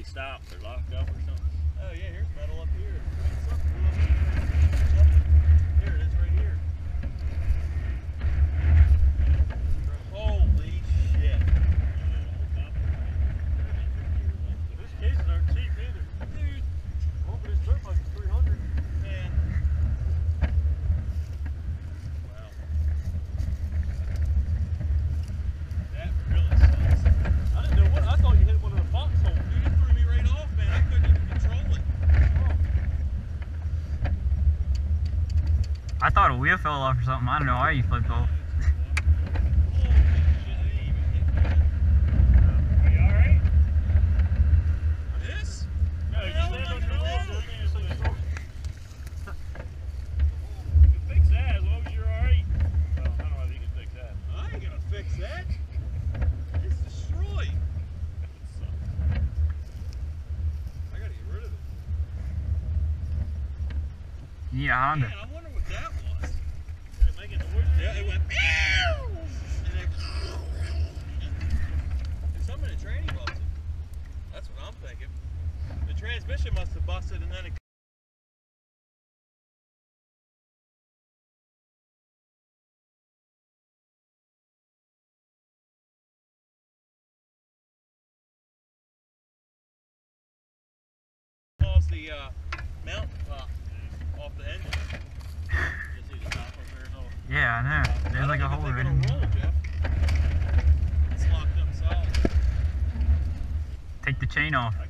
stopped or locked up or something. Oh yeah, here's metal up here. Here it is right here. Holy shit. These cases aren't cheap either. Dude. Well, but it's dirt bike is 300. Man. Wow. That really sucks. I didn't know what. I thought you hit one of the foxholes. Dude, it threw me right off, man. I couldn't even control it. I thought a wheel fell off or something. I don't know why you flipped off. Are you alright? This? No, you Hell, stand on nothing your wrong. legs. Everything is so short. You can fix that as long as you're alright. Well, I don't know if you can fix that. I ain't gonna fix that. It's destroyed. I gotta get rid of it. You need a Honda. Man, I wonder what that was. Did it make a noise? Yeah, it went meow. And then and some of the tranny busted. That's what I'm thinking. The transmission must have busted and then it caused the mount to pop off the engine. You see the top up there and all. Yeah, I know. There's like a hole in in it. roll, Jeff. It's locked up solid. Take the chain off. I